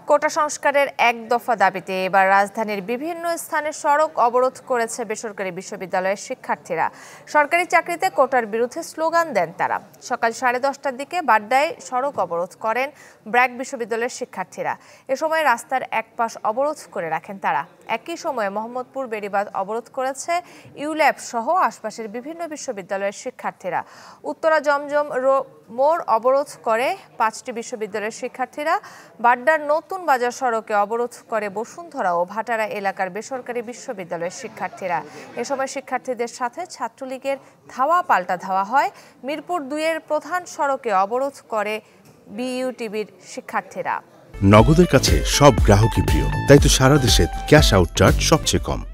কোটা সংস্কারের এক দফা দাবিতে এবার রাজধানীর বিভিন্ন স্থানে সড়ক অবরোধ করেছে বেসরকারি বিশ্ববিদ্যালয়ের শিক্ষার্থীরা। সরকারি চাকরিতে কোটার বিরুদ্ধে স্লোগান দেন তারা। সকাল 10:30টার দিকে বাড্ডায় সড়ক অবরোধ করেন ব্র্যাক বিশ্ববিদ্যালয়ের শিক্ষার্থীরা। এ সময় রাস্তার এক পাশ অবরোধ করে রাখেন তারা। একই সময়ে মোহাম্মদপুর বেড়িবাঁধ অবরোধ করেছে ইউল্যাব সহ আশপাশের বিভিন্ন বিশ্ববিদ্যালয়ের শিক্ষার্থীরা। উত্তরা জমজম মোড় অবরোধ করে 5টি বিশ্ববিদ্যালয়ের শিক্ষার্থীরা। বাড্ডার নতুন বাজার সড়কে অবরোধ করে বসুন্ধরা ও ভাটারা এলাকার বেসরকারি বিশ্ববিদ্যালয়ের শিক্ষার্থীরা। এ সময় শিক্ষার্থীদের সাথে ছাত্রলীগের ধাওয়া পাল্টা ধাওয়া হয়। মিরপুর 2-এর প্রধান সড়কে অবরোধ করে বিইউটিবির শিক্ষার্থীরা। নগদের কাছে সব গ্রাহকই প্রিয়, তাই তো সারা দেশে ক্যাশ আউট চার্জ সবচেয়ে কম।